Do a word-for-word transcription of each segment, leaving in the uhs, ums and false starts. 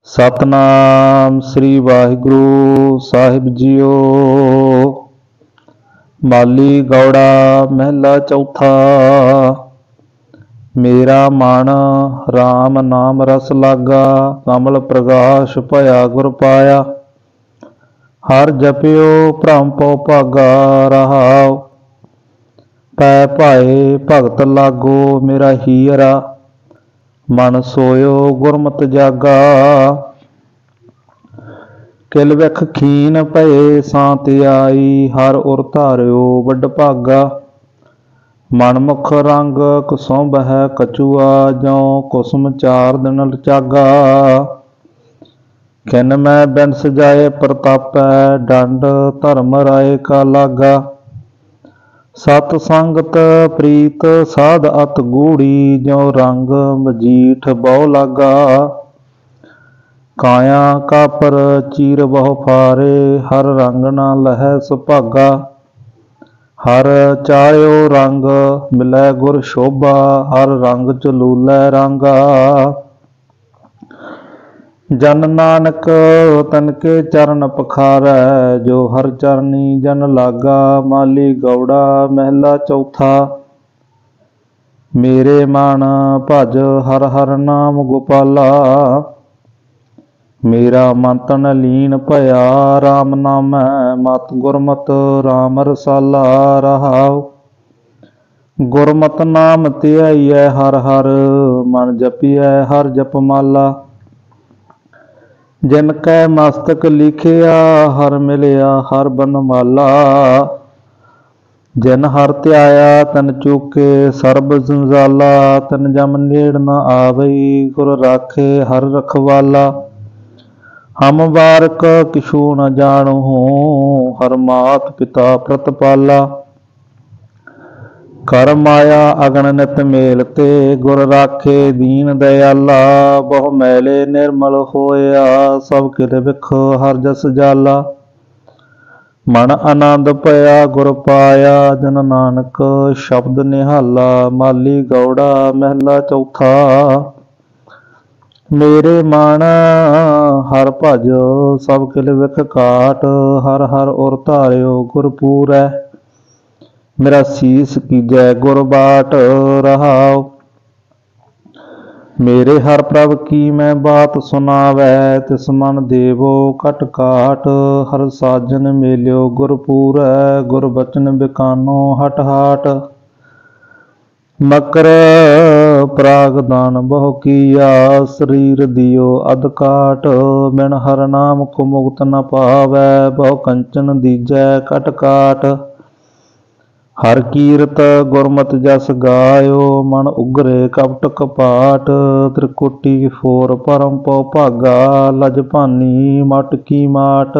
सतनाम श्री वाहिगुरु साहिब जीओ। माली गौड़ा महला चौथा। मेरा मन राम नाम रस लागा, कमल प्रकाश भया गुर पाया। हर जपियो भ्रम पौ भागा, रहाओ पै भाए भगत लागो मेरा हीरा। मन सोयो गुरमत जागा, किल विख खीन भये सांत आई। हर उर धारियो वड भागा, मन मुख रंग कुसुम बह कछुआ। ज्यों कुसुम चार दिन लचागा, खिन मैं बिन सजाए प्रतापै। डंड धर्म राय का लागा, सत संगत प्रीत साध अत गूढ़ी। ज्यों रंग मजीठ बहु लागा, काया कापर चीर बहु फारे। हर रंग न लहै सुभागा, हर चार्यो रंग मिलै गुर शोभा। हर रंग चलूलै रंगा, जन नानक तनके चरण पखारै। जो हर चरनी जन लागा, माली गौड़ा महला चौथा। मेरे मन भज हर हर नाम गोपाला, मेरा मन तन लीन भया राम नामै। मत गुरमत राम रसाला, रहाओ गुरमत नाम धियाइयै हर हर। मन जपियै हर जपमाला, जिन कै मस्तक लिखिया हर मिलिया हर बनमाला। जिन हर ध्याया तन चूके सर्ब जंजाला। तन जम नेड़ न आवई, गुर राखे हर रखवाला। हम बारक किछू न जानू, हर मात पिता प्रतपाला। कर माया अगन नित मेलते, गुर राखे दीन दयाला। बहु मैले निर्मल होया, सब किल विख हर जस जाला। मन आनंद पया गुर पाया, जन नानक शब्द निहाला। माली गौड़ा महला चौथा। मेरे मन हर भज सब किल विख काट। हर हर उर धारियो गुर पूरै, मेरा सीस कीजै गुर बाट। रहाओ मेरे हर प्रभ की मैं बात सुनावै। तिस मन देवो कट काट। हर साजन मेलियो गुर पूरै, गुर बचन बिकानो हट हाट। मकर प्रागदान बहु किया, शरीर दियो अध काट। बिन हर नाम को मुक्त न पावै, बहु कंचन दीजै कट काट। हर कीरत गुरमत जस गायो, मन उगरे कपट कपाट। त्रिकुटी फोर परम पौ भागा, लज भानी मटकी माट।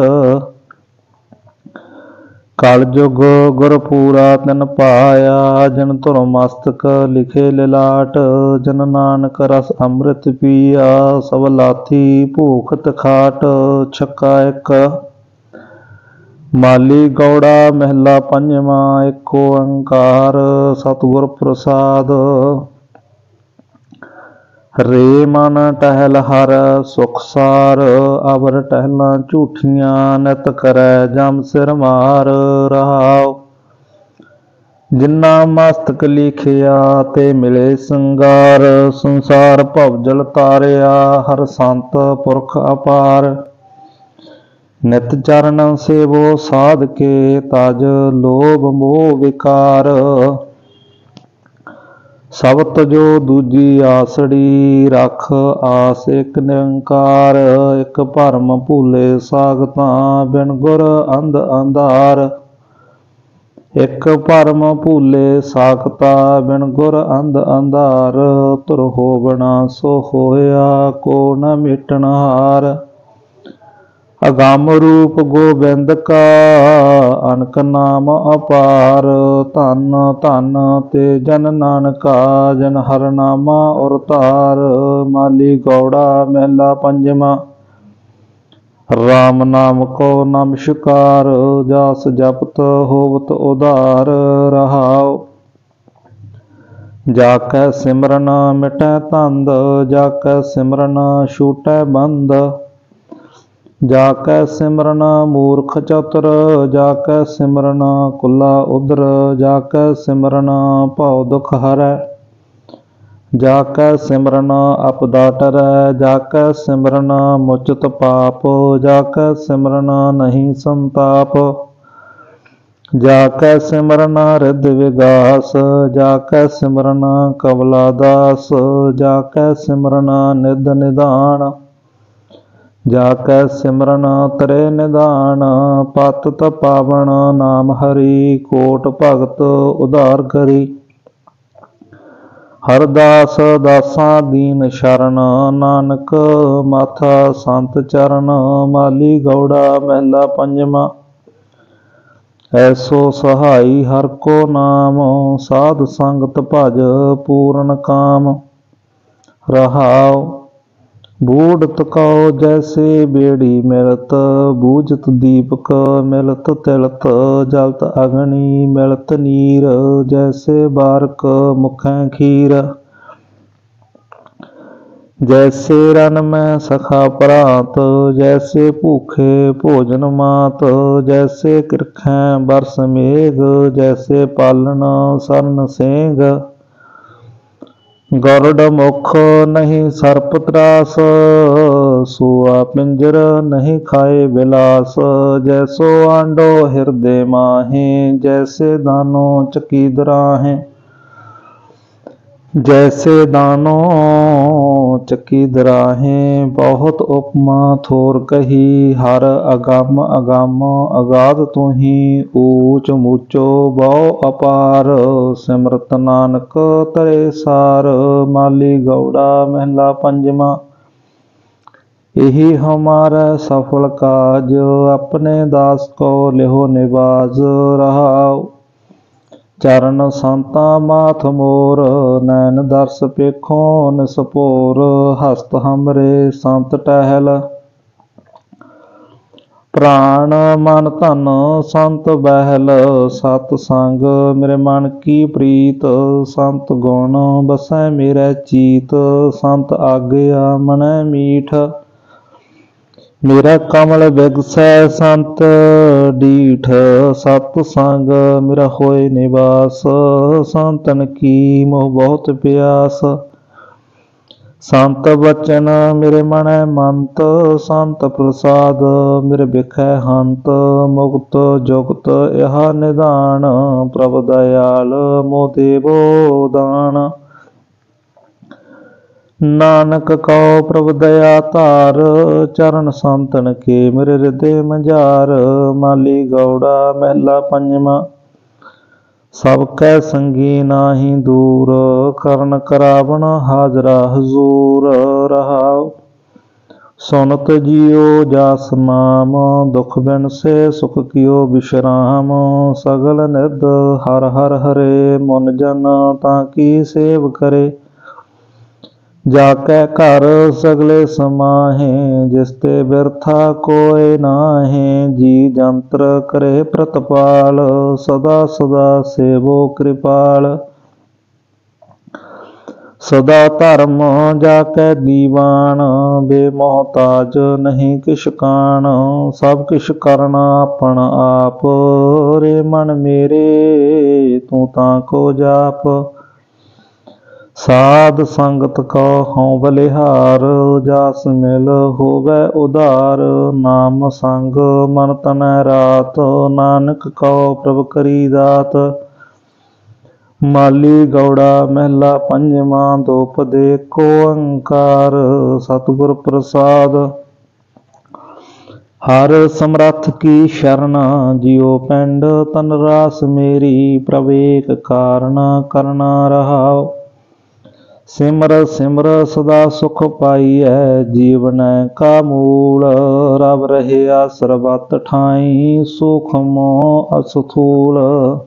कल जुग गुर पूरा तिन पाया, जिन धुर मस्तक लिखे लिलाट। जन नानक रस अमृत पिया, सब लाथी भूखत खाट। छक्का एक। माली गौड़ा महला पंजवा। एक ओंकार सतगुर प्रसाद। रे मन टहल हर सुख सार, अवर टहलां झूठियां। नित करै जम सिर मार, रहाओ जिन्ना मस्तक लिखिया ते मिले संगार। संसार भवजल तारिया, हर संत पुरख अपार। नित चरण सेवो साध के, तज लोभ मोह विकार। सब तजो दूजी आसड़ी, रख आस एक निरंकार। एक भरम भूले सागतां, बिन गुर अंध अंधार। एक भरम भूले साखता, बिन गुर अंध अंधार। तुर होवना सो होया, को न मिटन हार। अगम रूप गोबिंद का, अनक नाम अपार। धन धन ते जन नानका, जन हर नामा उर तार। माली गौड़ा महला पंजवा। राम नाम को नमस्कार, जास जपत होवत उधार। रहाओ जाकै सिमरन मिटै तंद, जाकै सिमरन छूटै बंद। जाकै सिमरन मूर्ख चतुर, जाकै सिमरन कुला उदर। जाकै सिमरन भव दुख हरै, जाकै सिमरन आपदा टरै। जाकै सिमरन मुचत पाप, जाकै सिमरन नहीं संताप। जाकै सिमरन रिद्धि विगास, जाकै सिमरन कबला दास। जाकै सिमरन निध निधान, जाकै सिमरन तरे निधान। पतित पावन नाम हरि, कोट भगत उधार करी। हरदास दासां दीन शरण, नानक माथा संत चरण। माली गौड़ा महला पंजवा। ऐसो सहाई हर को नाम, साध संगत भज पूरन काम। रहाओ बूढ़त कहो जैसे बेड़ी मिलत, बूझत दीपक मिलत तिलत। जलत अग्नि मिलत नीर, जैसे बारक मुखें खीर। जैसे रन में सखा परात, जैसे भूखे भोजन मात। जैसे किरखें बरस मेघ, जैसे पालन सरन सेंग। गरुड़ मुख नहीं सर्प त्रास, सुआ पिंजर नहीं खाए बिलास। जैसो आंडो हृदय माहे, जैसे दानो चकी दराहें। जैसे दानो चकी दराहें, बहुत उपमा थोर कही। हर अगम अगम अगाध तुही, ऊच मूचो बहु अपार। सिमरत नानक तरे सार, माली गौड़ा महला पंजवा। यही हमारा सफल काज, अपने दास को लिहो निवाज। रहाओ चरण संता माथ मोर, नैन दर्श पेखो निसपोर। हस्त हमरे संत टहल, प्राण मन धन संत बहल। सत संग मेरे मन की प्रीत, संत गुण बसै मेरे चीत। संत आज्ञा मनै मीठ, मेरा कमल बिगसै संत डीठ। सत संग मेरा होए निवास, संतन की मोह बहुत प्यास। संत बचन मेरे मनै मंत, संत प्रसाद मेरे बिखै हंत। मुक्त जुगत यह निदान, प्रभ दयाल मोह देवो दान। नानक कहो प्रभ दया धार, चरण संतन के मेरे हृदय मझार। माली गौड़ा महला पंजवा। सब कै संगी नाही दूर, करन करावन हाजरा हजूर। रहाओ सुनत जियो जास नाम, दुख बिन से सुख कियो विश्राम। सगल निध हर हर हरे, मुन जन ताकी सेव करे। जाकै घर सगले समाहे, जिसते बिरथा कोय नाहे। जी जंत्र करे प्रतिपाल, सदा सदा सेवो कृपाल। सदा धर्म जाकै दीवान, बेमोहताज नहीं किश कान। सब किश करना अपन आप, रे मन मेरे तू ताको जाप। साध संगत को हों बलिहार, जास मिल होवै उधार। नाम संग मन तनै रात, नानक को प्रभ करी दात। माली गौड़ा महला पंजवा। दोपदे को ओंकार, सतगुर प्रसाद। हर समरथ की शरण, जियो पिंड तन रास मेरी। प्रभ एक कारण करना रहाओ, सिमर सिमर सदा सुख पाइयै। जीवन का मूल, रब रहे सरबत ठाई। सूक्ष्म असथूल,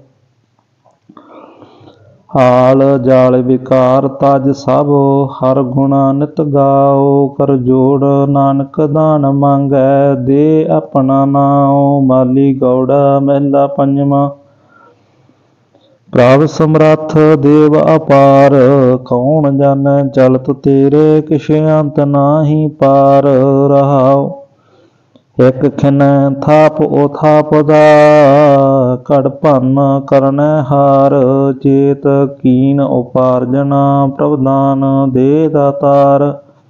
हाल जाल विकार तज सब। हर गुणा नित गाओ, कर जोड़ नानक दान मांगै। दे अपना नाओ, माली गौड़ा महला पंजवा। प्रभ समरथ देव अपार, कौन जानै चलत तेरे, किश अंत नाही पार। रहाओ एक खिन थाप ओ थाप दा, कड़ भन करनै हार। चेत कीन उपार्जना, प्रभ दान दे दातार।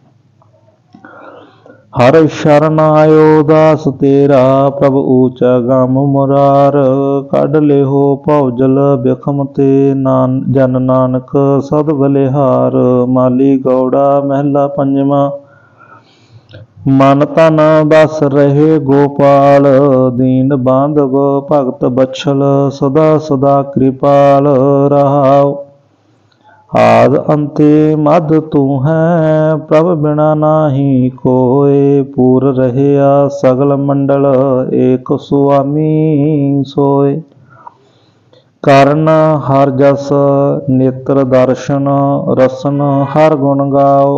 हर शरण आयो दास तेरा, प्रभ ऊचा गम मुरार। कढ लेहो भवजल बिखम ते, नान जन नानक सद बलिहार। माली गौड़ा महला पंजवा, मन तन बस रहे गोपाल। दीन बांधव भगत बछल, सदा सदा कृपाल। रहाओ आद अंते मद तू है, प्रभ बिना नाही कोय। पूर रहया सगल मंडल, एक सुआमी सोय। कारण हर जस नेत्र दर्शन, रसन हर गुण गाओ।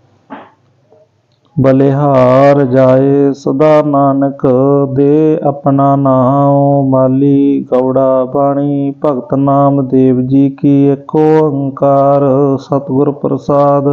बलिहार जाए सदा नानक, दे अपना नाम। माली गौड़ा बाणी भगत नाम देव जी की, एको ओंकार सतगुर प्रसाद।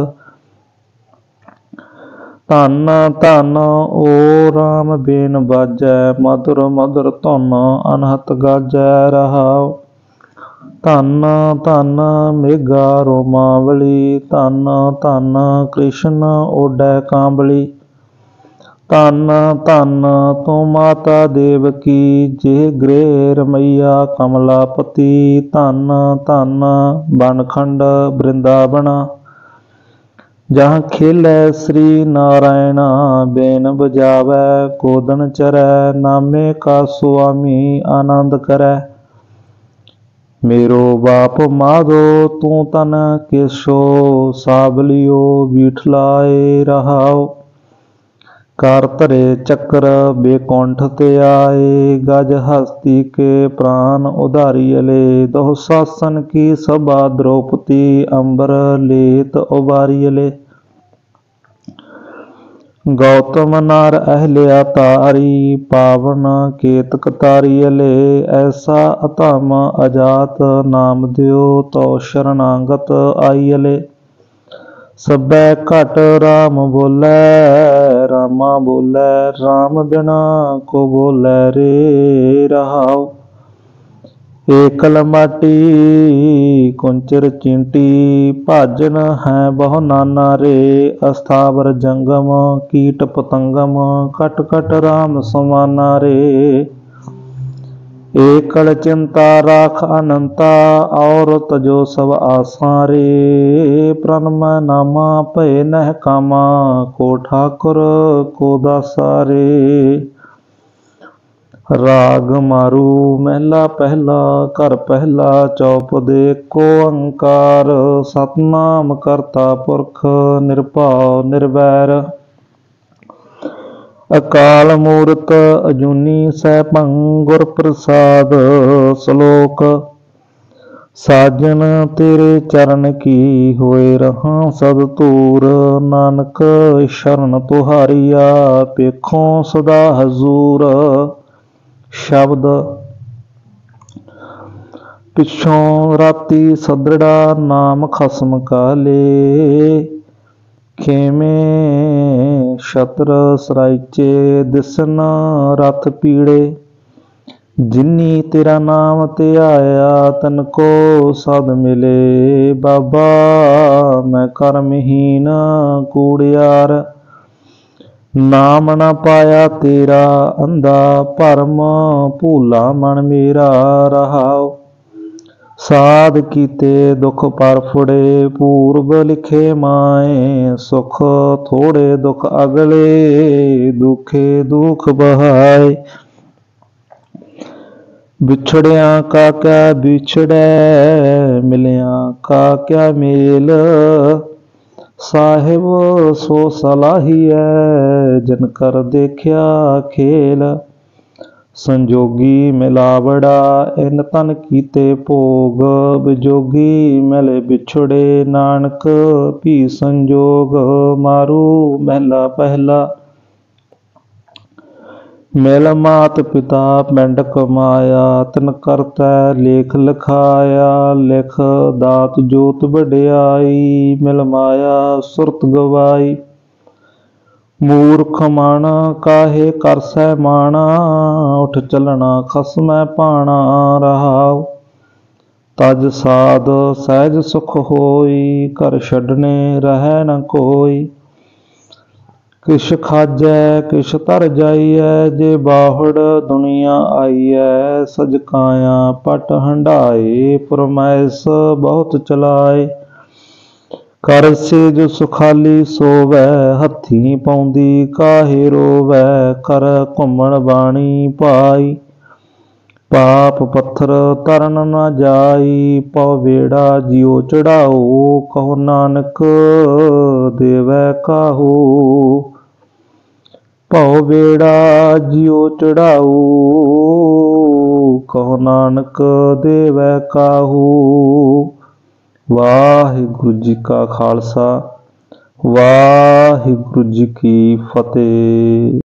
धन धन ओ राम बेन बाजै, मधुर मधुर धुन अनहत गाजै। रहाओ धन धन मेघा रोमावली, धन धन कृष्ण ओडै कांबली। धन धन तू माता देवकी, जे गृह रमैया कमलापति। धन धन बनखंड वृंदावना, जहाँ खेलै श्री नारायण। बेन बजावै गोदन चरै, नामे का सुआमी आनंद करै। मेरो बाप माधो तू तन केशो, साबलियो बीठलाए। रहाओ कार धरे चक्र बेकुंठ ते आए, गज हस्ती के प्राण उधारियले। दोह शासन की सभा द्रौपदी, अंबर लेत उबारियले। गौतम नार अहल्या तारी, पावन केतक तारियले। ऐसा अतम अजात नाम दियो, तो शरणागत आइयले। सबै घट राम बोलै, रामा बोलै राम बिना को बोलै रे। रहाओ एकल माटी कुंचर चींटी, भाजन है बहु नाना रे। अस्थावर जंगम कीट पतंगम, कट कट राम समाना रे। एकल चिंता राख अनंता, और तजो सब आसा रे। प्रणम नामा भय नह कामा, को ठाकुर को दासा रे। राग मारू महला पहला, घर पहला चौपदे को ओंकार। सतनाम करता पुरख, निरभाव निर्वैर। अकाल मूरत अजूनी सैभं, गुर प्रसाद। श्लोक साजन तेरे चरण की, होए रहा सद तूर। नानक शरण तुहारिया, पेखों सदा हजूर। शब्द पिछों राती सदड़ा, नाम खसम काले। खेमे छत्र सराइचे, दिसन रथ पीड़े। जिन्नी तेरा नाम ते आया, तनको सद मिले। बाबा मैं कर्महीन कूड़ियार, नाम न पाया तेरा अंधा। भरम भूला मन मेरा। रहाओ साध कीते दुख पर फुड़े, पूर्व लिखे माए। सुख थोड़े दुख अगले, दुखे दुख बहाए। बिछड़िया का क्या बिछड़ै, मिलिया का क्या मेल। साहिब सो सलाहिया, जिन कर देखिया खेल। संजोगी मिलावड़ा, इन तन कीते भोग। विजोगी मिले बिछड़े, नानक भी संजोग। मारू महला पहला, मिल मात पिता पिंड कमाया, तिन करतै लेख लिखाया। लिख दात जोत वड्याई, मिल माया सुरत गवाई। मूर्ख मन काहे करसै माना, उठ चलना खसमै पाना। रहाओ तज साध सहज सुख होई, घर छड्डने रहै न कोई। किश खाजै किश तर जाइयै, जे बाहुड़ दुनिया आइयै। सज काया पट हंडाए, फरमैस बहुत चलाए। कर सेज सुखाली सोवै, हत्थी पाउंदी काहे रोवै। कर घुमण बाणी पाई, पाप पत्थर तरन न जाई। पौ बेड़ा जियो चढ़ाओ, कहो नानक देवै काहू। भौ बेड़ा जियो चढ़ाओ, कहो नानक देवै काहू। वाहिगुरु जी का खालसा, वाहिगुरु जी की फतेह।